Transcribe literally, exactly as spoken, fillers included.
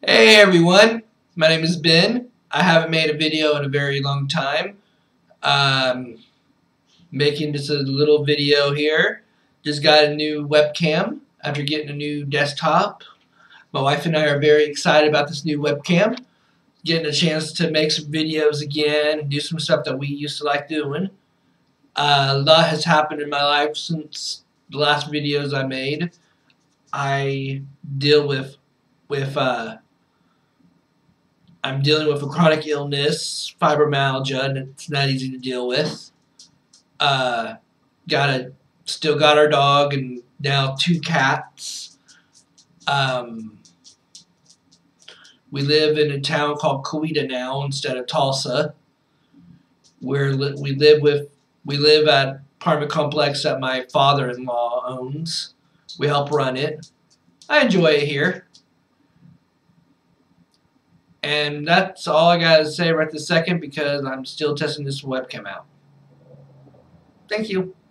Hey everyone, my name is Ben. I haven't made a video in a very long time. Um, making just a little video here. Just got a new webcam after getting a new desktop. My wife and I are very excited about this new webcam. Getting a chance to make some videos again and do some stuff that we used to like doing. Uh, a lot has happened in my life since the last videos I made. I deal with with uh, I'm dealing with a chronic illness, fibromyalgia, and it's not easy to deal with. Uh, got a, still got our dog and now two cats. Um, we live in a town called Coweta now instead of Tulsa. Where we live with we live at apartment complex that my father-in-law owns. We help run it. I enjoy it here. And that's all I got to say right this second because I'm still testing this webcam out. Thank you.